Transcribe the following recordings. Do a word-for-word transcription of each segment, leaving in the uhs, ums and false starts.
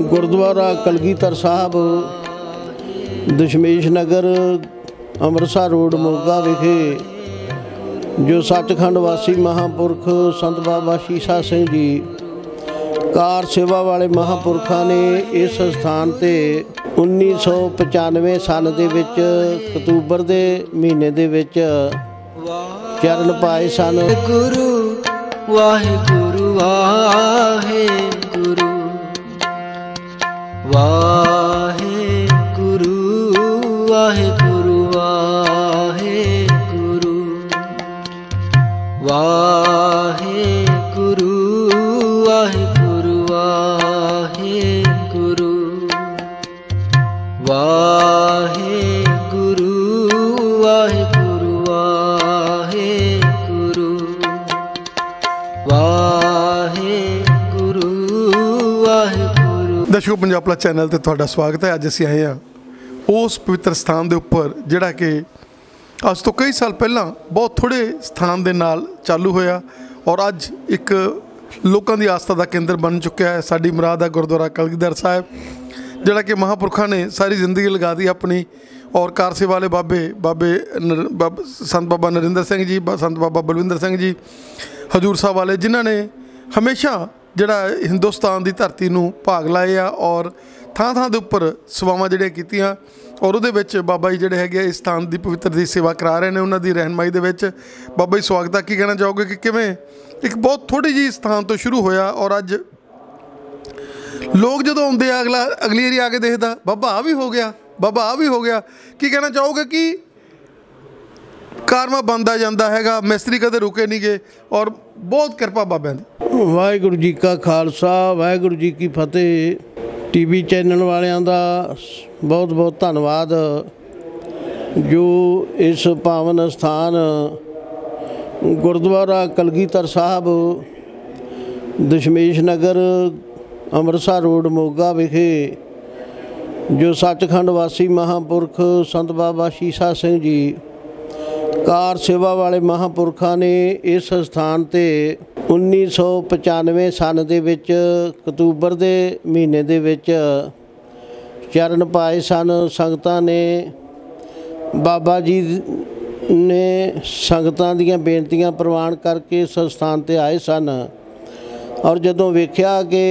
Gurdwara Kalgidhar Sahib Dashmesh Nagar Amritsar road Moga विखे जो सचखंड वासी महापुरख संत बाबा शीशा सिंह जी कार सेवा वाले महापुरखा ने इस स्थान ते उन्नीस सौ पचानवे सन दे विच अक्तूबर दे महीने दे विच चरण पाए सन। गुरु वाहिगुरु वाहिगुरु वाहिगुरु वाहिगुरु वाहिगुरु वाहिगुरु वाहिगुरु वाहिगुरु वाहिगुरु वाहिगुरु वाहिगुरु वाहिगुरु वाहिगुरु। दर्शकों, पंजाब प्लस चैनल ते तुहाडा स्वागत है। अज असीं आए हां उस पवित्र स्थान के उपर जिहड़ा कि अज तो कई साल पहला बहुत थोड़े स्थान के नाल चालू होया और अज एक लोगों की आस्था का केंद्र बन चुका है। साडी मुराद है गुरुद्वारा कलगीधर साहब जिहड़ा कि महापुरखा ने सारी जिंदगी लगा दी अपनी और कार सेवा वाले बाबे बाबे बाब संत बाबा नरिंदर सिंह जी, संत बाबा बलविंदर सिंह जी हजूर साहब वाले, जिन्हों ने हमेशा जिहड़ा हिंदुस्तान की धरती नूं भाग लाए आ और थां थां दे उपर सवावां जिहड़ियां कीतियां और उहदे विच बाबा जी जिहड़े हैगे इस स्थान की पवित्र दी सेवा करा रहे हैं। उन्हां दी रहनुमाई दे विच बाबा जी स्वागत है। की कहना चाहोगे कि किवें एक बहुत थोड़ी जी स्थान तो शुरू होया और अज लोग जदों आउंदे अगला अगली वारी आके देखदा बाबा आ भी हो गया, बाबा आ भी हो गया। की कहना चाहोगे कि कारवां बनता जाता हैगा, मिस्त्री कदे रुके नहीं गए और बहुत कृपा बाबा दी। वाहिगुरू जी का खालसा वाहिगुरू जी की फतेह। टीवी चैनल वालियां दा बहुत बहुत धन्नवाद जो इस पावन स्थान गुरुद्वारा कलगीधर साहब दशमेश नगर अमृतसर रोड मोगा विखे जो सचखंड वासी महापुरख संत बाबा शीशा सिंह जी कार सेवा वाले महापुरखा ने इस स्थान ते उन्नीस सौ पचानवे सन दे विच अक्तूबर दे महीने दे विच चरण पाए सन। संगतां ने बाबा जी ने संगतां दीयां बेनतियां प्रवान करके इस स्थान ते आए सन और जदों वेख्या कि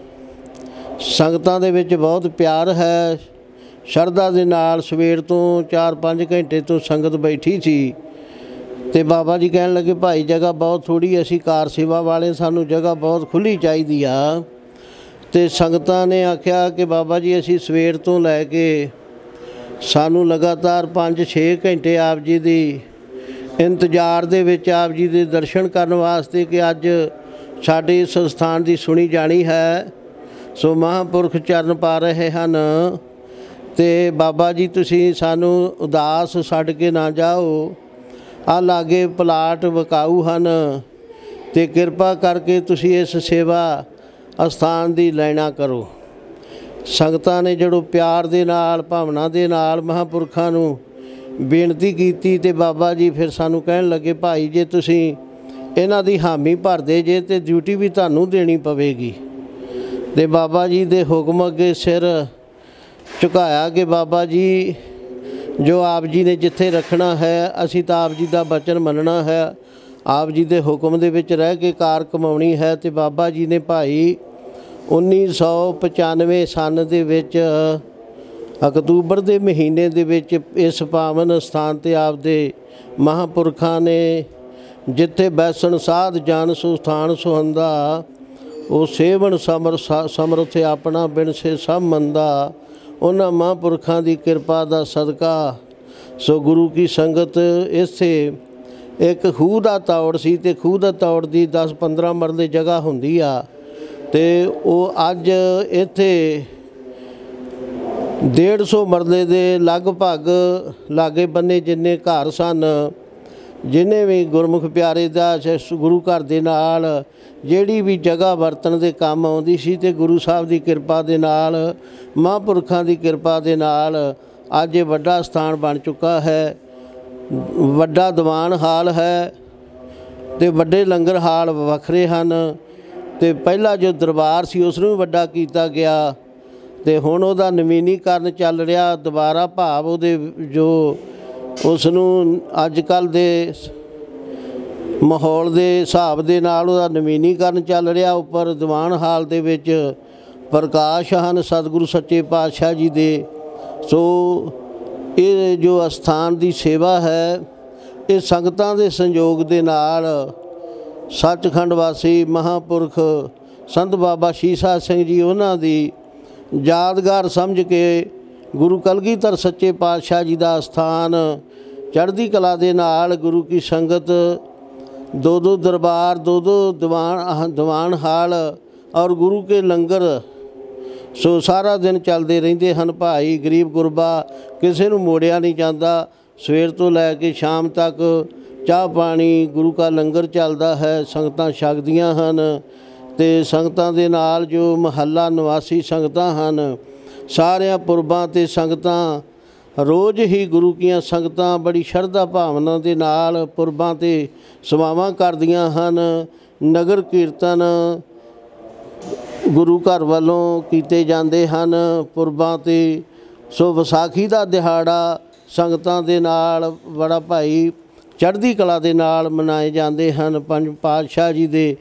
संगतां दे विच बहुत प्यार है, शरधा दे नाल सवेर तो चार पाँच घंटे तो संगत बैठी सी ते बाबा जी कहन लगे भाई जगह बहुत थोड़ी, असी कार सेवा वाले सानू जगह बहुत खुली चाहिदी आ। ते संगतां ने आख्या कि बाबा जी असी सवेर तो लैके सानू लगातार पाँच छे घंटे आप जी दी इंतजार दे विच आप जी दे दर्शन करन वास्ते कि अज साडे इस स्थान की सुनी जानी है। सो महापुरख चरण पा रहे हैं ते बाबा जी तुसी सानू उदास छड्ड के ना जाओ, आ लागे प्लाट विकाऊ हन ते कृपा करके तुसी इस सेवा स्थान की लैना करो। संगतां ने जड़ो प्यार दे नाल भावना दे नाल महापुरखां नू बेनती कीती ते बाबा जी फिर सानू कहन लगे भाई जे तुसी इन्हां दी हामी भरदे जे ते ड्यूटी भी तुहानू देनी पवेगी। ते बाबा जी दे हुक्म अगे सिर झुकाया कि बाबा जी जो आप जी ने जिथे रखना है असी तो आप जी का वचन मनना है, आप जी के हुक्म दे विच रह के कार कमाउणी है। तो बाबा जी ने भाई उन्नीस सौ पचानवे सन दे विच अक्तूबर के महीने दे विच इस पावन स्थान ते आप दे महापुरखा ने जिथे बैसन साध जान सुस्थान सुहंदा वो सेवन समर समर्थ अपना बिन से सब मंदा। उन्हां महापुरखों की कृपा का सदका सो गुरु की संगत इत्थे एक खूह का तौड़ सी ते खूह का तौड़ की दस पंद्रह मरले जगह हुंदी आ ते वो अज इत्थे डेढ़ सौ मरले दे लगभग लागे बन्ने जिन्ने घर सन, जिन्हें भी गुरमुख प्यारे दा गुरु घर दे नाल जिहड़ी भी जगह वरतन दे काम आउंदी सी ते गुरु साहब की कृपा दे नाल महापुरखां की कृपा दे नाल अज ये वड्डा स्थान बन चुका है। वड्डा दीवान हाल है ते वड्डे लंगर हाल वखरे हन ते पहला जो दरबार सी उसनूं भी वड्डा कीता गया ਤੇ ਹੁਣ ਉਹਦਾ ਨਵੀਨੀਕਰਨ ਚੱਲ ਰਿਹਾ ਦੁਬਾਰਾ, ਭਾਵ ਉਹਦੇ ਜੋ ਉਸ ਨੂੰ ਅੱਜ ਕੱਲ੍ਹ ਦੇ ਮਾਹੌਲ ਦੇ ਹਿਸਾਬ ਦੇ ਨਾਲ ਉਹਦਾ ਨਵੀਨੀਕਰਨ ਚੱਲ ਰਿਹਾ। ਉੱਪਰ ਦੀਵਾਨ ਹਾਲ ਦੇ ਵਿੱਚ ਪ੍ਰਕਾਸ਼ ਹਨ ਸਤਿਗੁਰੂ ਸੱਚੇ ਪਾਤਸ਼ਾਹ ਜੀ ਦੇ। ਸੋ ਇਹ ਜੋ ਅਸਥਾਨ ਦੀ ਸੇਵਾ ਹੈ ਇਹ ਸੰਗਤਾਂ ਦੇ ਸੰਯੋਗ ਦੇ ਨਾਲ ਸੱਚਖੰਡ ਵਾਸੀ ਮਹਾਂਪੁਰਖ ਸੰਤ ਬਾਬਾ ਸ਼ੀਸ਼ਾ ਸਿੰਘ ਜੀ ਉਹਨਾਂ ਦੀ ਯਾਦਗਾਰ ਸਮਝ ਕੇ ਗੁਰੂ ਕਲਗੀਧਰ ਸੱਚੇ ਪਾਤਸ਼ਾਹ ਜੀ ਦਾ ਅਸਥਾਨ ਚੜ੍ਹਦੀ ਕਲਾ ਦੇ ਨਾਲ ਗੁਰੂ ਕੀ ਸੰਗਤ ਦੋ ਦੋ ਦਰਬਾਰ, ਦੋ ਦੋ ਦੀਵਾਨ ਦੀਵਾਨ ਹਾਲ ਔਰ ਗੁਰੂ ਕੇ ਲੰਗਰ ਸੋ ਸਾਰਾ ਦਿਨ ਚੱਲਦੇ ਰਹਿੰਦੇ ਹਨ। ਭਾਈ ਗਰੀਬ ਗੁਰਬਾ ਕਿਸੇ ਨੂੰ ਮੋੜਿਆ ਨਹੀਂ ਜਾਂਦਾ। ਸਵੇਰ ਤੋਂ ਲੈ ਕੇ ਸ਼ਾਮ ਤੱਕ ਚਾਹ ਪਾਣੀ ਗੁਰੂ ਕਾ ਲੰਗਰ ਚੱਲਦਾ ਹੈ, ਸੰਗਤਾਂ ਛਕਦੀਆਂ ਹਨ। ਅਤੇ ਸੰਗਤਾਂ ਦੇ ਨਾਲ ਜੋ ਮਹੱਲਾ ਨਿਵਾਸੀ ਸੰਗਤਾਂ ਹਨ ਸਾਰਿਆਂ ਪੁਰਬਾਂ 'ਤੇ ਸੰਗਤਾਂ ਰੋਜ਼ ਹੀ ਗੁਰੂ ਕੀਆਂ ਸੰਗਤਾਂ ਬੜੀ ਸ਼ਰਧਾ ਭਾਵਨਾ ਦੇ ਨਾਲ ਪੁਰਬਾਂ 'ਤੇ ਸੇਵਾਵਾਂ ਕਰਦੀਆਂ ਹਨ। ਨਗਰ ਕੀਰਤਨ ਗੁਰੂ ਘਰ ਵੱਲੋਂ ਕੀਤੇ ਜਾਂਦੇ ਹਨ ਪੁਰਬਾਂ 'ਤੇ। ਸੋ ਵਿਸਾਖੀ ਦਾ ਦਿਹਾੜਾ ਸੰਗਤਾਂ ਦੇ ਨਾਲ ਬੜਾ ਭਾਈ ਚੜ੍ਹਦੀ ਕਲਾ ਦੇ ਨਾਲ ਮਨਾਏ ਜਾਂਦੇ ਹਨ। ਪੰਜ ਪਾਤਸ਼ਾਹ ਜੀ ਦੇ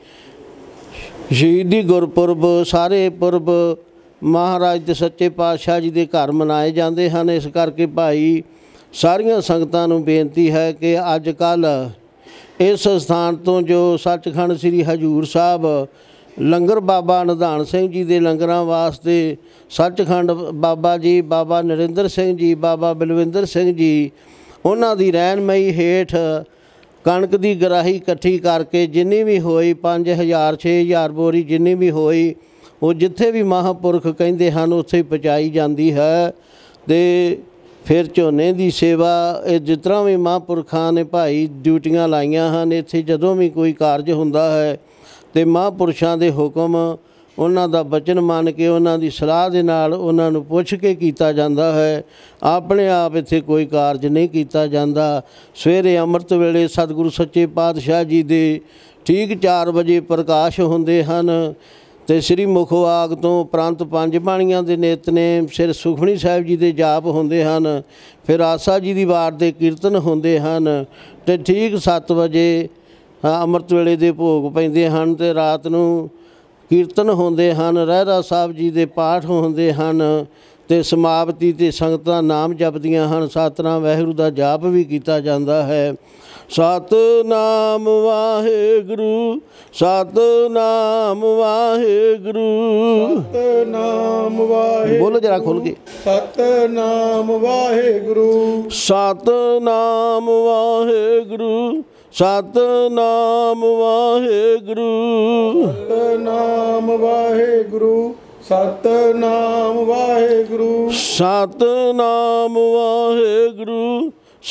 ਸ਼ਹੀਦੀ ਗੁਰਪੁਰਬ, ਸਾਰੇ ਪੁਰਬ ਮਹਾਰਾਜ ਦੇ ਸੱਚੇ ਪਾਤਸ਼ਾਹ ਜੀ ਦੇ ਘਰ ਮਨਾਏ ਜਾਂਦੇ ਹਨ। ਇਸ ਕਰਕੇ ਭਾਈ ਸਾਰੀਆਂ ਸੰਗਤਾਂ ਨੂੰ ਬੇਨਤੀ ਹੈ ਕਿ ਅੱਜ ਕੱਲ੍ਹ ਇਸ ਸਥਾਨ ਤੋਂ ਜੋ ਸੱਚਖੰਡ ਸ੍ਰੀ ਹਜ਼ੂਰ ਸਾਹਿਬ ਲੰਗਰ ਬਾਬਾ ਨਿਧਾਨ ਸਿੰਘ ਜੀ ਦੇ ਲੰਗਰਾਂ ਵਾਸਤੇ ਸੱਚਖੰਡ ਬਾਬਾ ਜੀ, ਬਾਬਾ ਨਰਿੰਦਰ ਸਿੰਘ ਜੀ, ਬਾਬਾ ਬਲਵਿੰਦਰ ਸਿੰਘ ਜੀ ਉਹਨਾਂ ਦੀ ਰਹਿਨਮਈ ਹੇਠ ਕਣਕ ਦੀ ਗਰਾਹੀ ਇਕੱਠੀ ਕਰਕੇ ਜਿੰਨੀ ਵੀ ਹੋਈ ਪੰਜ ਹਜ਼ਾਰ ਛੇ ਹਜ਼ਾਰ ਬੋਰੀ ਜਿੰਨੀ ਵੀ ਹੋਈ ਉਹ ਜਿੱਥੇ ਵੀ ਮਹਾਂਪੁਰਖ ਕਹਿੰਦੇ ਹਨ ਉੱਥੇ ਪਹੁੰਚਾਈ ਜਾਂਦੀ ਹੈ। ਅਤੇ ਫਿਰ ਝੋਨੇ ਦੀ ਸੇਵਾ ਇਹ ਜਿਸ ਤਰ੍ਹਾਂ ਵੀ ਮਹਾਂਪੁਰਖਾਂ ਨੇ ਭਾਈ ਡਿਊਟੀਆਂ ਲਾਈਆਂ ਹਨ ਇੱਥੇ ਜਦੋਂ ਵੀ ਕੋਈ ਕਾਰਜ ਹੁੰਦਾ ਹੈ ਅਤੇ ਮਹਾਂਪੁਰਸ਼ਾਂ ਦੇ ਹੁਕਮ ਉਹਨਾਂ ਦਾ ਬਚਨ ਮੰਨ ਕੇ ਉਹਨਾਂ ਦੀ ਸਲਾਹ ਦੇ ਨਾਲ ਉਹਨਾਂ ਨੂੰ ਪੁੱਛ ਕੇ ਕੀਤਾ ਜਾਂਦਾ ਹੈ। ਆਪਣੇ ਆਪ ਇੱਥੇ ਕੋਈ ਕਾਰਜ ਨਹੀਂ ਕੀਤਾ ਜਾਂਦਾ। ਸਵੇਰੇ ਅੰਮ੍ਰਿਤ ਵੇਲੇ ਸਤਿਗੁਰੂ ਸੱਚੇ ਪਾਤਸ਼ਾਹ ਜੀ ਦੇ ਠੀਕ ਚਾਰ ਵਜੇ ਪ੍ਰਕਾਸ਼ ਹੁੰਦੇ ਹਨ ਅਤੇ ਸ੍ਰੀ ਮੁਖਵਾਕ ਤੋਂ ਉਪਰੰਤ ਪੰਜ ਬਾਣੀਆਂ ਦੇ ਨਿਤਨੇਮ, ਸਿਰ ਸੁਖਮਨੀ ਸਾਹਿਬ ਜੀ ਦੇ ਜਾਪ ਹੁੰਦੇ ਹਨ। ਫਿਰ ਆਸਾ ਜੀ ਦੀ ਵਾਰ ਦੇ ਕੀਰਤਨ ਹੁੰਦੇ ਹਨ ਅਤੇ ਠੀਕ ਸੱਤ ਵਜੇ ਅੰਮ੍ਰਿਤ ਵੇਲੇ ਦੇ ਭੋਗ ਪੈਂਦੇ ਹਨ ਅਤੇ ਰਾਤ ਨੂੰ ਕੀਰਤਨ ਹੁੰਦੇ ਹਨ। ਰਹਿਰਾਸ ਸਾਹਿਬ ਜੀ ਦੇ ਪਾਠ ਹੁੰਦੇ ਹਨ ਅਤੇ ਸਮਾਪਤੀ 'ਤੇ ਸੰਗਤਾਂ ਨਾਮ ਜਪਦੀਆਂ ਹਨ। ਸਤਿਨਾਮ ਵਾਹਿਗੁਰੂ ਦਾ ਜਾਪ ਵੀ ਕੀਤਾ ਜਾਂਦਾ ਹੈ। ਸਤਿਨਾਮ ਵਾਹਿਗੁਰੂ, ਸਤਿਨਾਮ ਵਾਹਿਗੁਰੂ, ਸਤਿਨਾਮ ਵਾਹਿਗੁਰੂ, ਬੋਲੋ ਜਰਾ ਖੋਲ ਕੇ, ਸਤਿਨਾਮ ਵਾਹਿਗੁਰੂ, ਸਤਿਨਾਮ ਵਾਹਿਗੁਰੂ, ਸਤਿਨਾਮ ਵਾਹਿਗੁਰੂ, ਸਤਿਨਾਮ ਵਾਹਿਗੁਰੂ, ਸਤਿਨਾਮ ਵਾਹਿਗੁਰੂ, ਸਤਿਨਾਮ ਵਾਹਿਗੁਰੂ,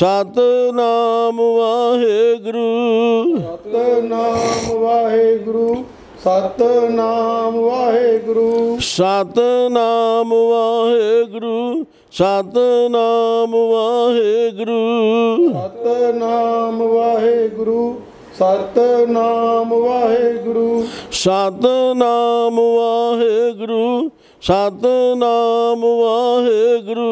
ਸਤਿਨਾਮ ਵਾਹਿਗੁਰੂ, ਸਤਿਨਾਮ ਵਾਹਿਗੁਰੂ, ਸਤਿਨਾਮ ਵਾਹਿਗੁਰੂ, ਸਤਿਨਾਮ ਵਾਹਿਗੁਰੂ, ਸਤਿਨਾਮ ਵਾਹਿਗੁਰੂ, ਸਤਿਨਾਮ ਵਾਹਿਗੁਰੂ, ਸਤਿਨਾਮ ਵਾਹਿਗੁਰੂ, ਸਤਿਨਾਮ ਵਾਹਿਗੁਰੂ, ਸਤਿਨਾਮ ਵਾਹਿਗੁਰੂ,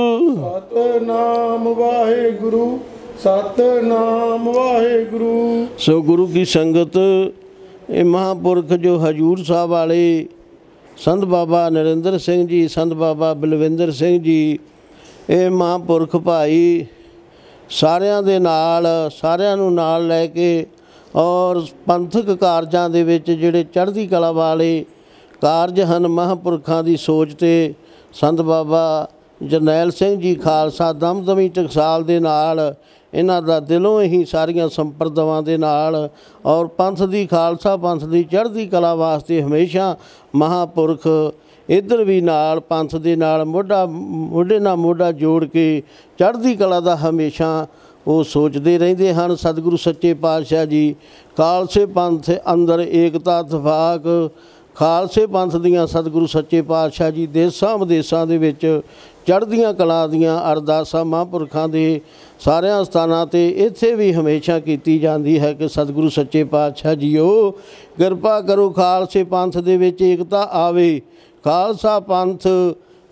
ਸਤਿਨਾਮ ਵਾਹਿਗੁਰੂ, ਸਤਿਨਾਮ ਵਾਹਿਗੁਰੂ। ਸੋ ਗੁਰੂ ਕੀ ਸੰਗਤ ਇਹ ਮਹਾਂਪੁਰਖ ਜੋ ਹਜ਼ੂਰ ਸਾਹਿਬ ਵਾਲੇ ਸੰਤ ਬਾਬਾ ਨਰਿੰਦਰ ਸਿੰਘ ਜੀ, ਸੰਤ ਬਾਬਾ ਬਲਵਿੰਦਰ ਸਿੰਘ ਜੀ, ਇਹ ਮਹਾਂਪੁਰਖ ਭਾਈ ਸਾਰਿਆਂ ਦੇ ਨਾਲ ਸਾਰਿਆਂ ਨੂੰ ਨਾਲ ਲੈ ਕੇ ਔਰ ਪੰਥਕ ਕਾਰਜਾਂ ਦੇ ਵਿੱਚ ਜਿਹੜੇ ਚੜ੍ਹਦੀ ਕਲਾ ਵਾਲੇ ਕਾਰਜ ਹਨ ਮਹਾਂਪੁਰਖਾਂ ਦੀ ਸੋਚ 'ਤੇ ਸੰਤ ਬਾਬਾ ਜਰਨੈਲ ਸਿੰਘ ਜੀ ਖਾਲਸਾ ਦਮਦਮੀ ਟਕਸਾਲ ਦੇ ਨਾਲ ਇਹਨਾਂ ਦਾ ਦਿਲੋਂ ਹੀ ਸਾਰੀਆਂ ਸੰਪਰਦਾਵਾਂ ਦੇ ਨਾਲ ਔਰ ਪੰਥ ਦੀ ਖਾਲਸਾ ਪੰਥ ਦੀ ਚੜ੍ਹਦੀ ਕਲਾ ਵਾਸਤੇ ਹਮੇਸ਼ਾ ਮਹਾਂਪੁਰਖ ਇੱਧਰ ਵੀ ਨਾਲ ਪੰਥ ਦੇ ਨਾਲ ਮੋਢਾ ਮੋਢੇ ਨਾਲ ਮੋਢਾ ਜੋੜ ਕੇ ਚੜ੍ਹਦੀ ਕਲਾ ਦਾ ਹਮੇਸ਼ਾ ਉਹ ਸੋਚਦੇ ਰਹਿੰਦੇ ਹਨ। ਸਤਿਗੁਰੂ ਸੱਚੇ ਪਾਤਸ਼ਾਹ ਜੀ ਖਾਲਸੇ ਪੰਥ ਅੰਦਰ ਏਕਤਾ ਇਤਫਾਕ, ਖਾਲਸੇ ਪੰਥ ਦੀਆਂ ਸਤਿਗੁਰੂ ਸੱਚੇ ਪਾਤਸ਼ਾਹ ਜੀ ਦੇਸਾਂ ਵਿਦੇਸਾਂ ਦੇ ਵਿੱਚ ਚੜ੍ਹਦੀਆਂ ਕਲਾ ਦੀਆਂ ਅਰਦਾਸਾਂ ਮਹਾਂਪੁਰਖਾਂ ਦੇ ਸਾਰਿਆਂ ਸਥਾਨਾਂ 'ਤੇ ਇੱਥੇ ਵੀ ਹਮੇਸ਼ਾ ਕੀਤੀ ਜਾਂਦੀ ਹੈ ਕਿ ਸਤਿਗੁਰੂ ਸੱਚੇ ਪਾਤਸ਼ਾਹ ਜੀਓ ਕਿਰਪਾ ਕਰੋ ਖਾਲਸੇ ਪੰਥ ਦੇ ਵਿੱਚ ਏਕਤਾ ਆਵੇ, ਖਾਲਸਾ ਪੰਥ